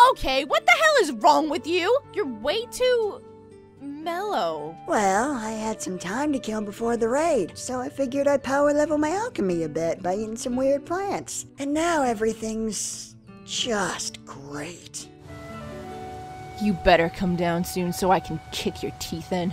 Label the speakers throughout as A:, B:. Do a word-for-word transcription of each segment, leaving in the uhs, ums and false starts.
A: Okay, what the hell is wrong with you? You're way too... mellow.
B: Well, I had some time to kill before the raid, so I figured I'd power level my alchemy a bit by eating some weird plants. And now everything's just great.
A: You better come down soon so I can kick your teeth in.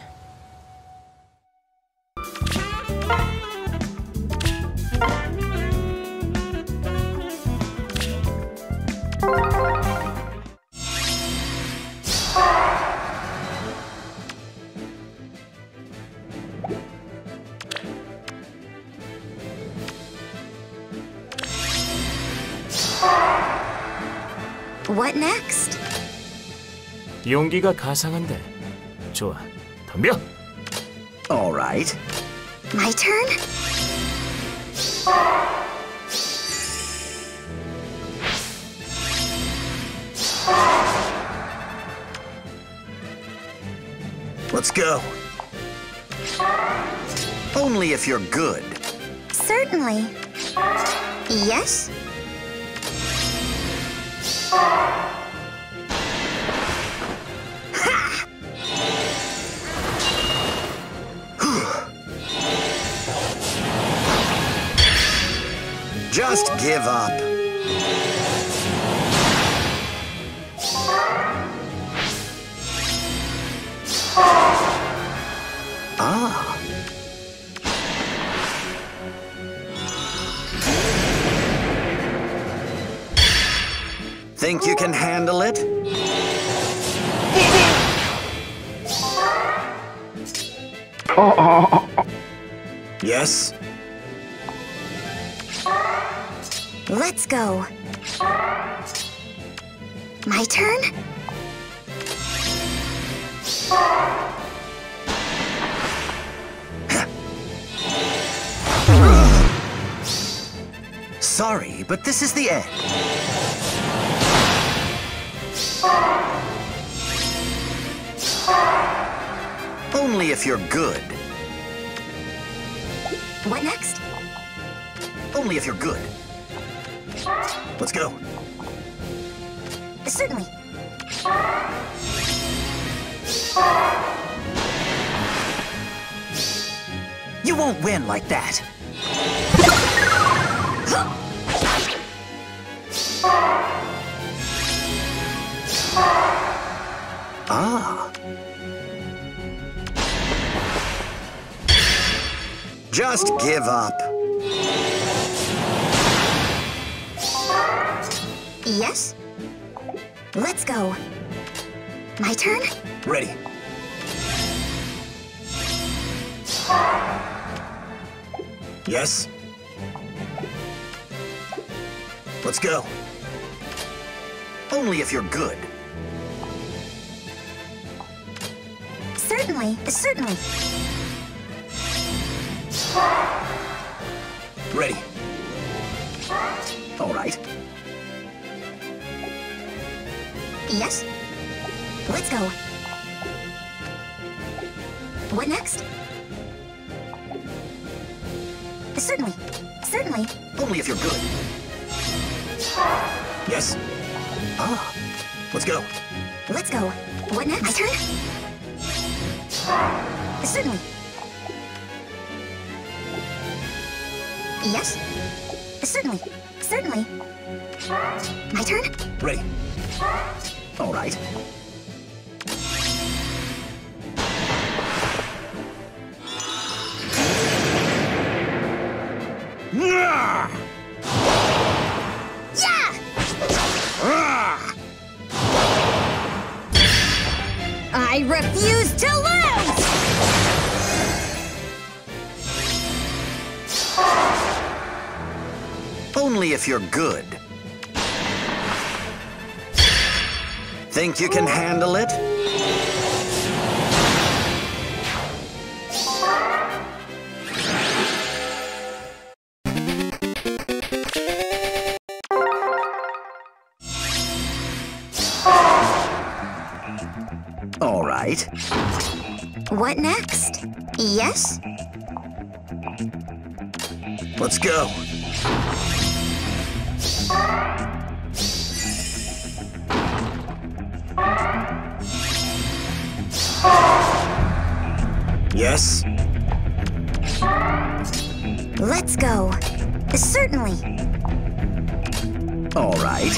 C: What next?
D: 용기가 가상한데. 좋아, 덤벼.
E: All right.
C: My turn?
E: Let's go. Only if you're good.
C: Certainly. Yes?
E: Just give up. Ah. Think you can handle it? Yes?
C: Let's go. My turn?
E: Sorry, but this is the end. Only if you're good.
C: What next?
E: Only if you're good. Let's go.
C: Certainly.
E: You won't win like that. Ah. Just give up.
C: Yes? Let's go. My turn?
E: Ready. Yes? Let's go. Only if you're good.
C: Certainly, certainly.
E: Ready. All right.
C: Yes? Let's go. What next? Certainly. Certainly.
E: Only if you're good. Yes? Ah. Let's go.
C: Let's go. What next? My turn? Certainly. Yes? Certainly. Certainly. My turn?
E: Ready. All right.
C: Yeah! I refuse to lose!
E: Only if you're good. Think you can handle it? All right.
C: What next? Yes?
E: Let's go. Yes?
C: Let's go. Certainly.
E: All right.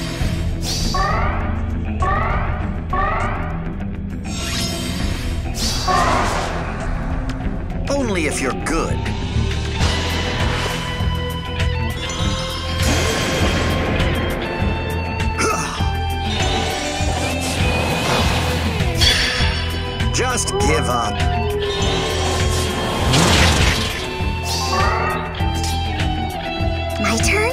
E: Only if you're good. Just give up.
C: My turn?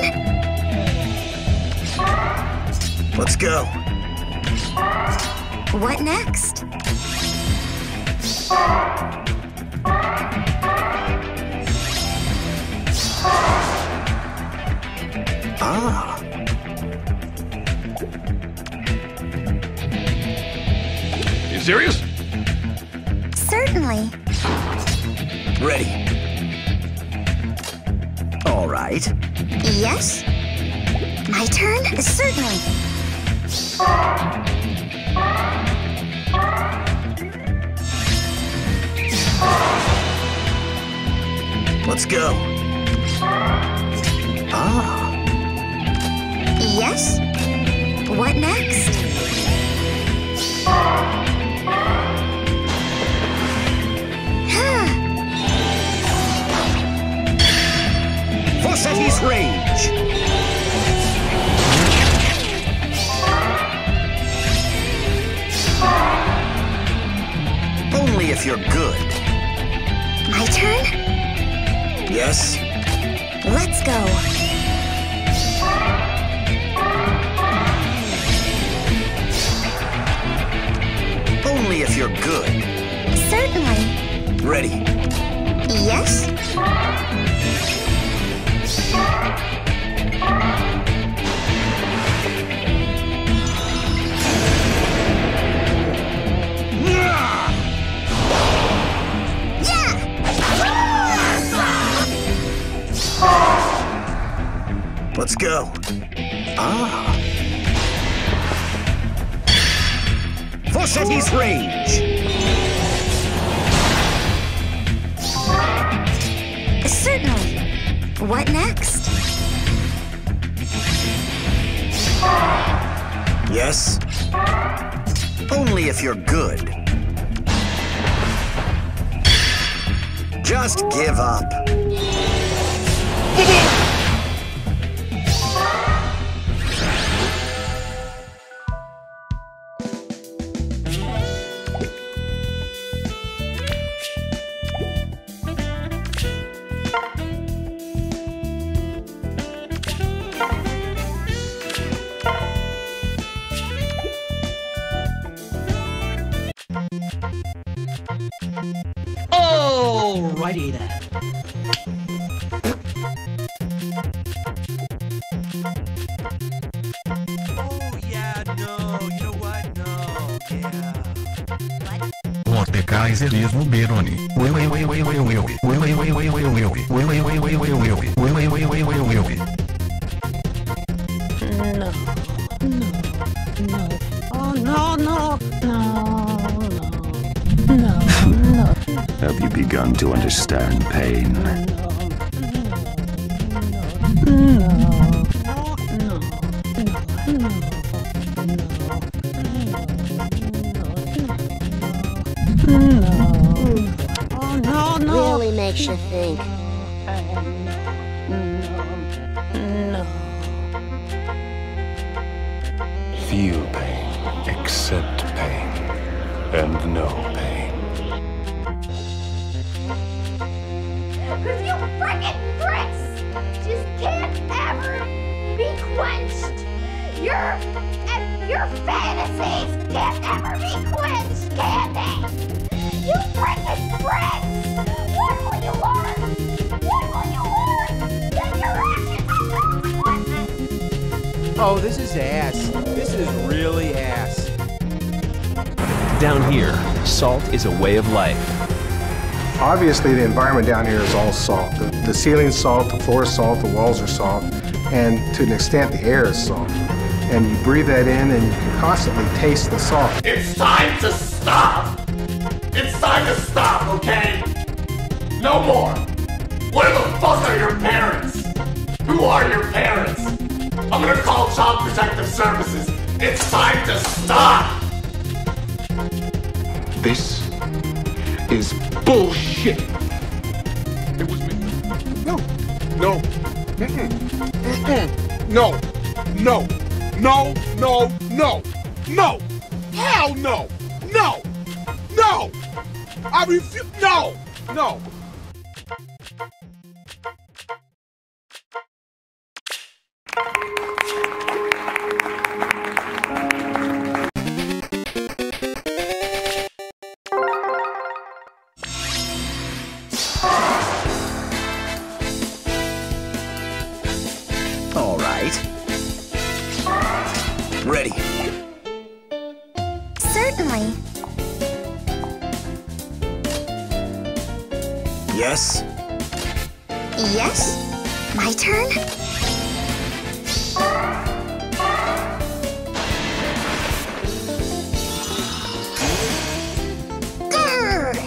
E: Let's go.
C: What next?
E: Ah.
F: You serious?
C: Certainly.
E: Ready. All right.
C: Yes? My turn? Certainly.
E: Let's go. Ah.
C: Yes? What next?
E: Forseti's Rage! Only if you're good.
C: My turn?
E: Yes?
C: Let's go.
E: Only if you're good.
C: Certainly.
E: Ready.
C: Yes?
E: Let's go. Ah. Forseti's Rage!
C: Certainly. What next?
E: Yes? Only if you're good. Just give up.
G: Alrighty then.
H: Oh yeah, no, you know what? No, yeah.
I: Mordecaiserismo Beroni. Ui ui ui ui ui ui ui. Ui ui ui ui ui ui ui. Ui ui ui ui ui ui ui. Ui ui ui ui ui ui ui.
A: No. No. No. Oh no, no. No. No. No.
J: Have you begun to understand pain?
A: Oh no, no.
C: Really makes you think.
A: No.
J: Feel pain, accept pain, and know pain.
K: Cause you frickin' bricks just can't ever be quenched. Your and your fantasies can't ever be quenched, can they? You frickin' bricks! What will you learn? What will you learn? That your actions are consequences!
H: Oh, this is ass. This is really ass.
L: Down here, salt is a way of life.
M: Obviously, the environment down here is all salt. The, the ceiling's salt, the floor is salt, the walls are salt, and to an extent, the air is salt. And you breathe that in, and you can constantly taste the salt.
N: It's time to stop!
G: It's time to stop, okay? No more! Where the fuck are your parents? Who are your parents? I'm gonna call Child Protective Services. It's time to stop!
J: This is bullshit.
F: It was me. No. No. Mm-mm. Mm-mm. No. No. No. No. No. No. Hell no. No. No. I refuse. No. No.
E: All right. Ready.
C: Certainly.
E: Yes?
C: Yes? My turn? Grr!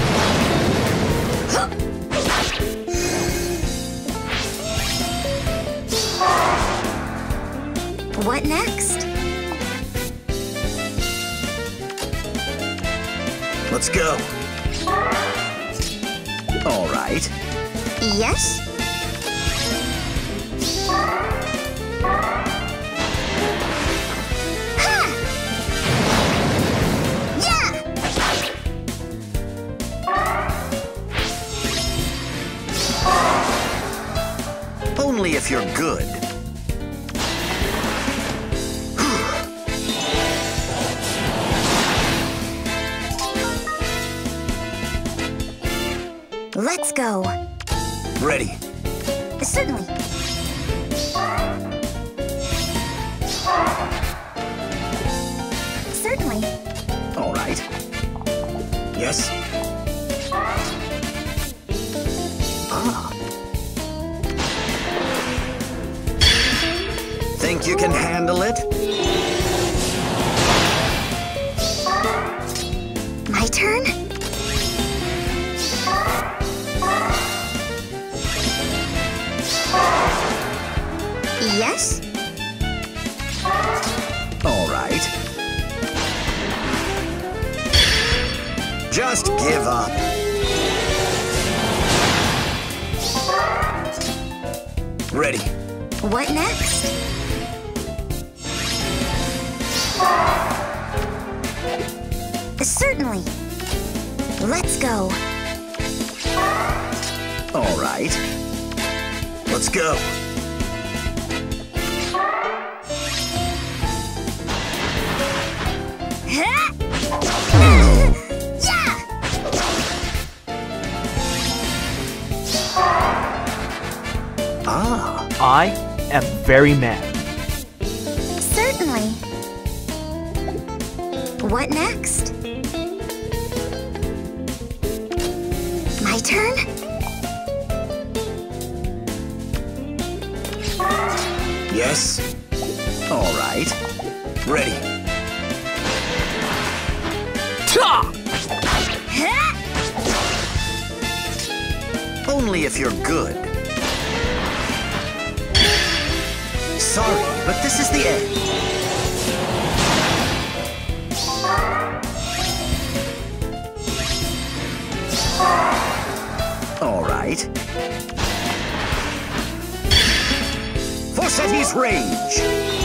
C: What next?
E: Let's go. All right.
C: Yes? Ha! Yeah!
E: Only if you're good.
C: Let's go.
E: Ready.
C: Certainly. Certainly.
E: All right. Yes? Ah. Think you can handle it?
C: My turn? Yes?
E: All right. Just give up. Ready.
C: What next? Certainly. Let's go.
E: All right. Let's go.
C: Yeah!
E: Ah.
L: I am very mad.
C: Certainly. What next? My turn?
E: Yes? All right. Ready.
L: Ta!
E: Only if you're good. Sorry, but this is the end. All right. Forseti's Rage.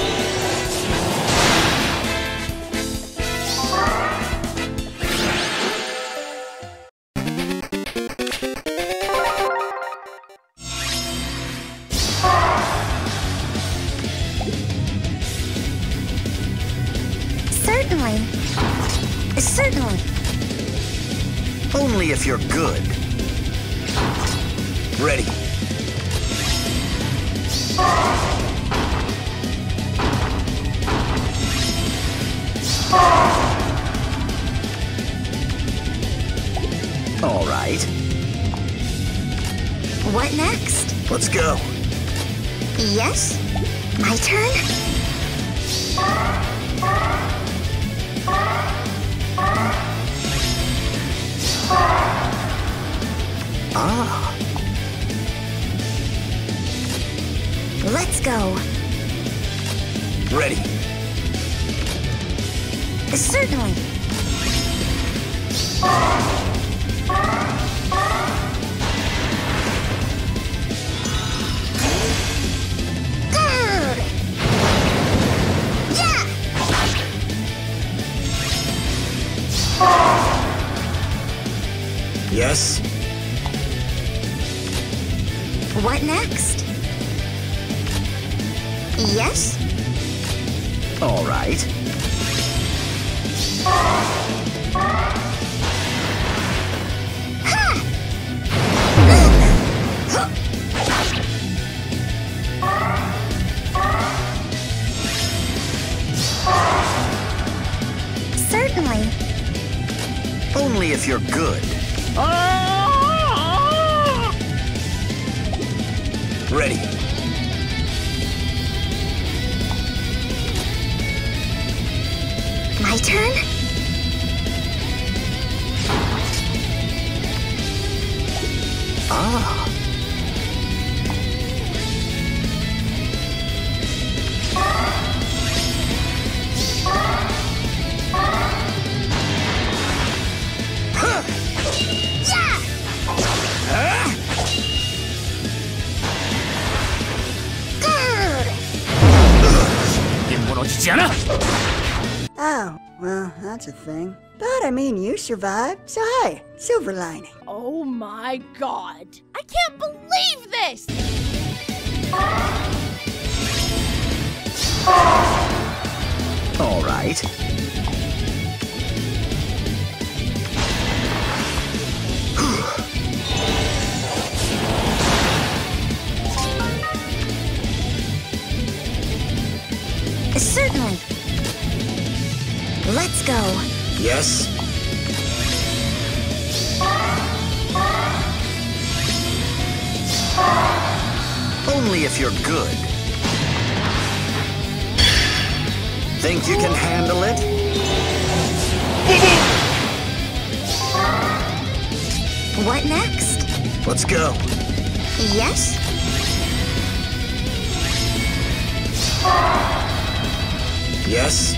C: Certainly. Certainly.
E: Only if you're good. Ready. All right.
C: What next?
E: Let's go.
C: Yes? My turn? Certainly. Good. Yeah.
E: Yes?
C: What next? Yes?
E: All right.
C: Certainly.
E: Only if you're good. Ready.
C: My turn?
E: Ah.
B: Oh, well, that's a thing. But I mean, you survived, so hey, silver lining.
A: Oh my god. I can't believe this!
E: All right.
C: Certainly. Let's go.
E: Yes? Only if you're good. Think you can handle it?
C: What next?
E: Let's go.
C: Yes?
E: Yes?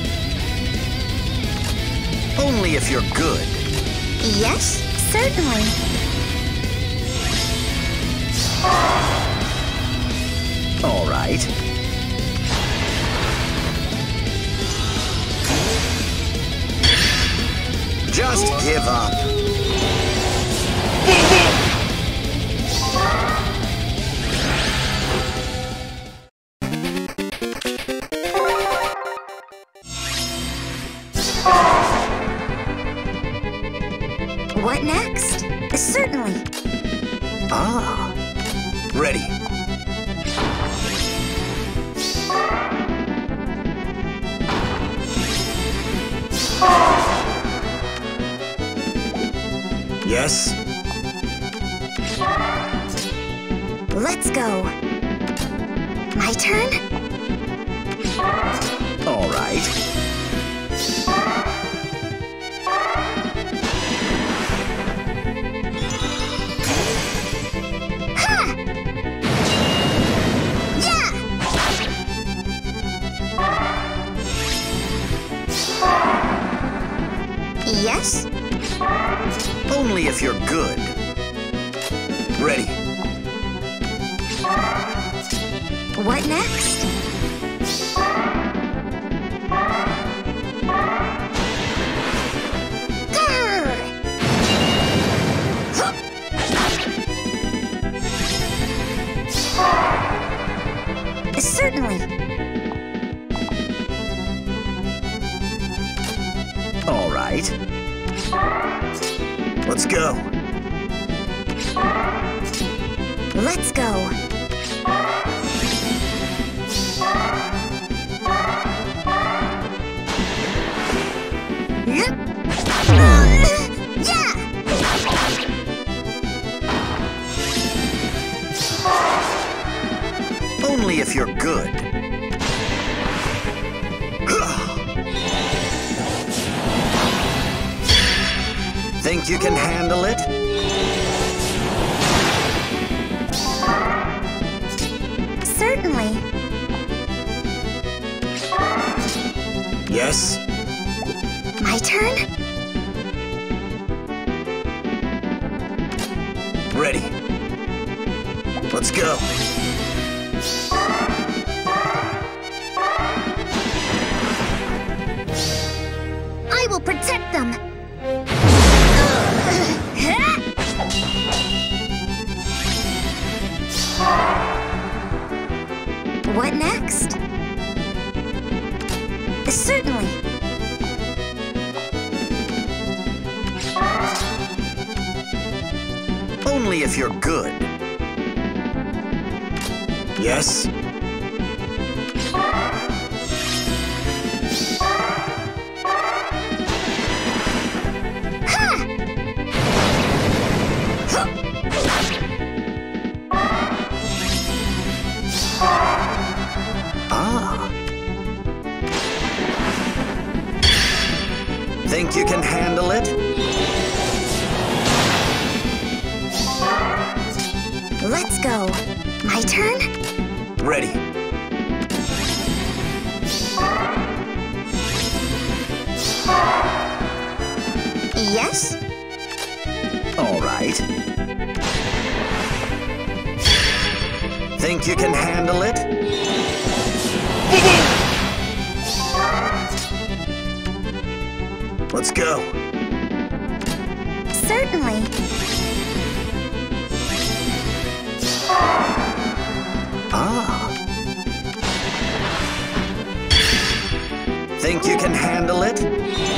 E: Only if you're good.
C: Yes, certainly.
E: All right. Just give up.
C: What next? Certainly.
E: Ah. Ready. Yes?
C: Let's go. My turn?
E: All right.
C: Ha! Yeah! Yes?
E: Only if you're good. Ready.
C: What next? Grr! Certainly.
E: All right. Let's go.
C: Let's go. Yep. Yeah.
E: Only if you're good. Think you can handle it?
C: Certainly.
E: Yes?
C: My turn?
E: Ready. Let's go.
C: I will protect them. What next? Certainly.
E: Only if you're good. Yes? Ah. Think you can handle it?
C: Let's go. My turn?
E: Ready.
C: Yes?
E: All right. Think you can handle it? Let's go.
C: Certainly.
E: Ah. Think you can handle it?